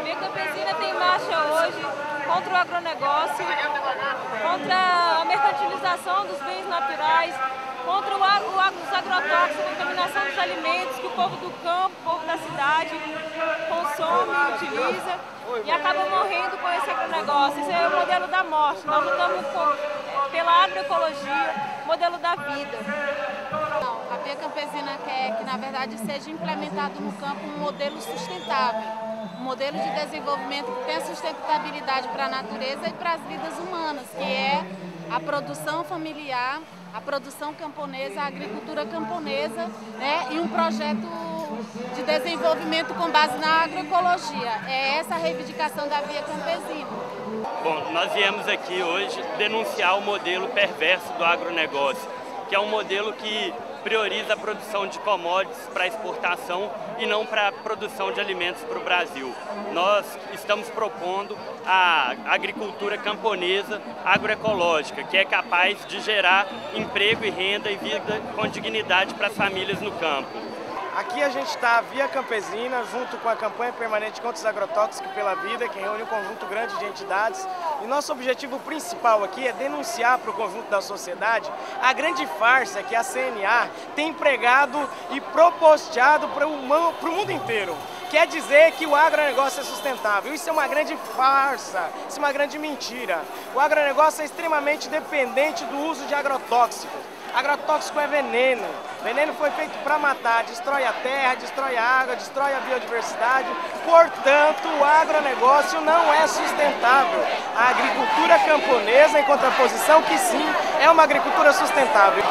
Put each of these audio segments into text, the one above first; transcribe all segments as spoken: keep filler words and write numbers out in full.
Via Campesina tem marcha hoje contra o agronegócio, contra a mercantilização dos bens naturais, contra o agro, os agrotóxicos, a contaminação dos alimentos que o povo do campo, o povo da cidade consome, utiliza e acaba morrendo com esse agronegócio. Esse é o modelo da morte. Nós lutamos com, pela agroecologia, modelo da vida. Não, a Via Campesina quer que, na verdade, seja implementado no campo um modelo sustentável, um modelo de desenvolvimento que tenha sustentabilidade para a natureza e para as vidas humanas, que é a produção familiar, a produção camponesa, a agricultura camponesa, né, e um projeto de desenvolvimento com base na agroecologia. É essa a reivindicação da Via Campesina. Bom, nós viemos aqui hoje denunciar o modelo perverso do agronegócio, que é um modelo que prioriza a produção de commodities para exportação e não para a produção de alimentos para o Brasil. Nós estamos propondo a agricultura camponesa agroecológica, que é capaz de gerar emprego e renda e vida com dignidade para as famílias no campo. Aqui a gente está, Via Campesina, junto com a campanha permanente contra os agrotóxicos pela vida, que reúne um conjunto grande de entidades. E nosso objetivo principal aqui é denunciar para o conjunto da sociedade a grande farsa que a C N A tem empregado e proposteado para o mundo inteiro. Quer dizer que o agronegócio é sustentável. Isso é uma grande farsa, isso é uma grande mentira. O agronegócio é extremamente dependente do uso de agrotóxicos. Agrotóxico é veneno. Veneno foi feito para matar, destrói a terra, destrói a água, destrói a biodiversidade. Portanto, o agronegócio não é sustentável. A agricultura camponesa, em contraposição, que sim, é uma agricultura sustentável.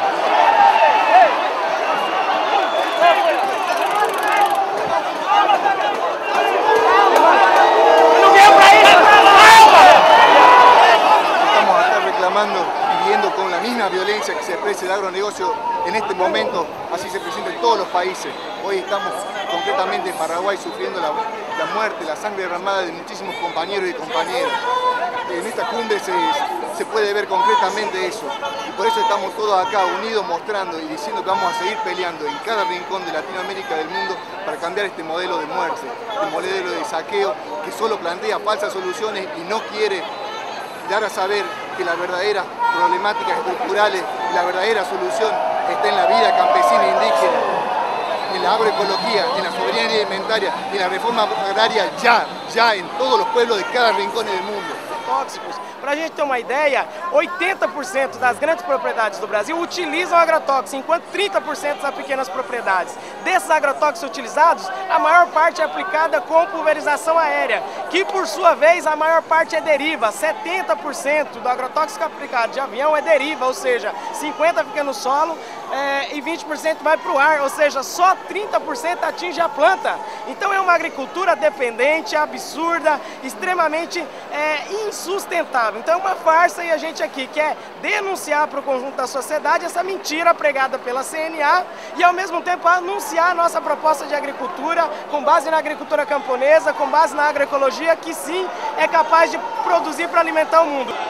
Estamos acá reclamando y viendo con la misma violencia que se expresa el agronegocio en este momento, así se presenta en todos los países. Hoy estamos concretamente en Paraguay sufriendo la, la muerte, la sangre derramada de muchísimos compañeros y compañeras. En esta cumbre se, se puede ver concretamente eso y por eso estamos todos acá unidos mostrando y diciendo que vamos a seguir peleando en cada rincón de Latinoamérica y del mundo para cambiar este modelo de muerte, este modelo de saqueo que solo plantea falsas soluciones y no quiere dar a saber que las verdaderas problemáticas estructurales y la verdadera solución está en la vida campesina e indígena, en la agroecología, en la soberanía alimentaria y en la reforma agraria ya, ya en todos los pueblos de cada rincón del mundo. Tóxicos. Para a gente ter uma ideia, oitenta por cento das grandes propriedades do Brasil utilizam agrotóxicos, enquanto trinta por cento das pequenas propriedades. Desses agrotóxicos utilizados, a maior parte é aplicada com pulverização aérea, que por sua vez a maior parte é deriva. setenta por cento do agrotóxico aplicado de avião é deriva, ou seja, cinquenta por cento fica no solo é, e vinte por cento vai para o ar, ou seja, só trinta por cento atinge a planta. Então é uma agricultura dependente, absurda, extremamente é, insustentável. Então é uma farsa e a gente aqui quer denunciar para o conjunto da sociedade essa mentira pregada pela C N A e ao mesmo tempo anunciar a nossa proposta de agricultura com base na agricultura camponesa, com base na agroecologia, que sim é capaz de produzir para alimentar o mundo.